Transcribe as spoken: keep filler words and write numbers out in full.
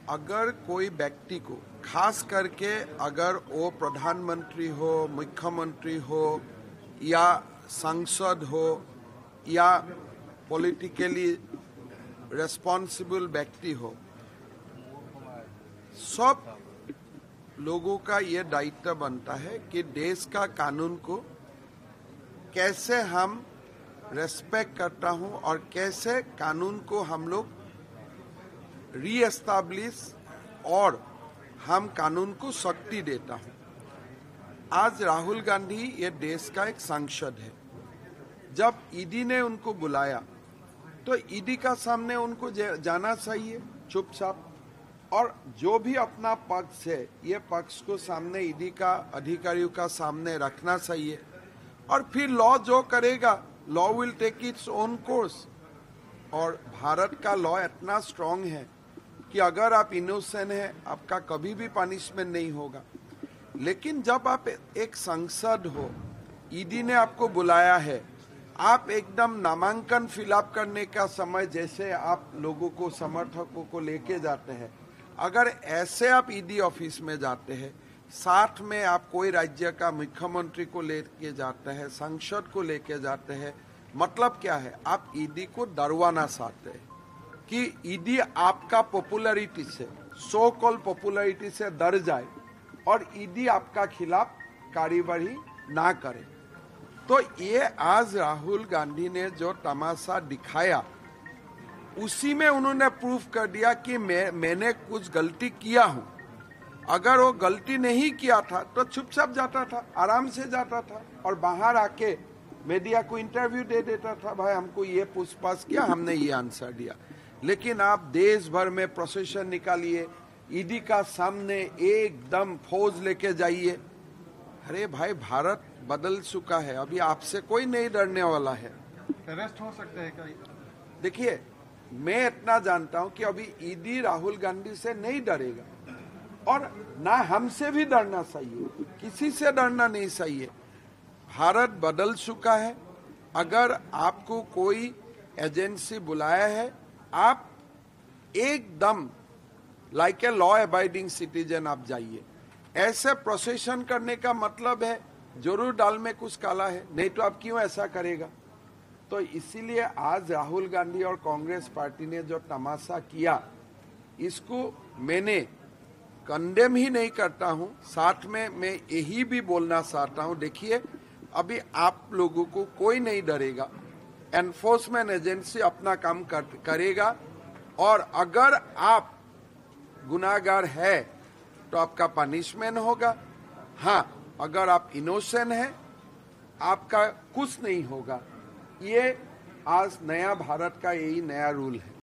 अगर कोई व्यक्ति को, खास करके अगर वो प्रधानमंत्री हो, मुख्यमंत्री हो या सांसद हो या पॉलिटिकली रेस्पॉन्सिबल व्यक्ति हो, सब लोगों का ये दायित्व बनता है कि देश का कानून को कैसे हम रेस्पेक्ट करता हूं और कैसे कानून को हम लोग रीएस्टैब्लिश और हम कानून को शक्ति देता हूं। आज राहुल गांधी ये देश का एक सांसद है। जब ईडी ने उनको बुलाया तो ईडी का सामने उनको जाना चाहिए चुपचाप, और जो भी अपना पक्ष है ये पक्ष को सामने ईडी का अधिकारियों का सामने रखना चाहिए, और फिर लॉ जो करेगा, law will take its own course. और भारत का लॉ इतना स्ट्रांग है कि अगर आप इनोसेंट हैं आपका कभी भी पनिशमेंट नहीं होगा। लेकिन जब आप एक सांसद हो, ईडी ने आपको बुलाया है, आप एकदम नामांकन फिलअप करने का समय जैसे आप लोगों को, समर्थकों को लेके जाते हैं, अगर ऐसे आप ईडी ऑफिस में जाते हैं, साथ में आप कोई राज्य का मुख्यमंत्री को लेके जाते हैं, सांसद को लेके जाते हैं, मतलब क्या है? आप ईडी को डरवाना चाहते हैं कि ईडी आपका पॉपुलैरिटी से, सो कॉल पॉपुलैरिटी से डर जाए और ईडी आपका खिलाफ कार्यवाही ना करे। तो ये आज राहुल गांधी ने जो तमाशा दिखाया, उसी में उन्होंने प्रूफ कर दिया कि मैं मैंने कुछ गलती किया हूं। अगर वो गलती नहीं किया था तो चुपचाप जाता था, आराम से जाता था और बाहर आके मीडिया को इंटरव्यू दे देता था, भाई हमको ये पूछताछ किया, हमने ये आंसर दिया। लेकिन आप देश भर में प्रोसेशन निकालिए, ईडी का सामने एकदम फौज लेके जाइए। अरे भाई, भारत बदल चुका है, अभी आपसे कोई नहीं डरने वाला है। अरेस्ट हो सकते हैं क्या? देखिए, मैं इतना जानता हूं कि अभी ईडी राहुल गांधी से नहीं डरेगा, और ना हमसे भी डरना चाहिए, किसी से डरना नहीं चाहिए। भारत बदल चुका है। अगर आपको कोई एजेंसी बुलाया है, आप एकदम like a law abiding citizen आप जाइए। ऐसे प्रोसेशन करने का मतलब है जरूर दाल में कुछ काला है, नहीं तो आप क्यों ऐसा करेगा? तो इसीलिए आज राहुल गांधी और कांग्रेस पार्टी ने जो तमाशा किया, इसको मैंने कंडेम ही नहीं करता हूं, साथ में मैं यही भी बोलना चाहता हूं, देखिए अभी आप लोगों को कोई नहीं डरेगा। एनफोर्समेंट एजेंसी अपना काम कर, करेगा, और अगर आप गुनाहगार है तो आपका पनिशमेंट होगा। हाँ, अगर आप इनोसेंट हैं आपका कुछ नहीं होगा। ये आज नया भारत का यही नया रूल है।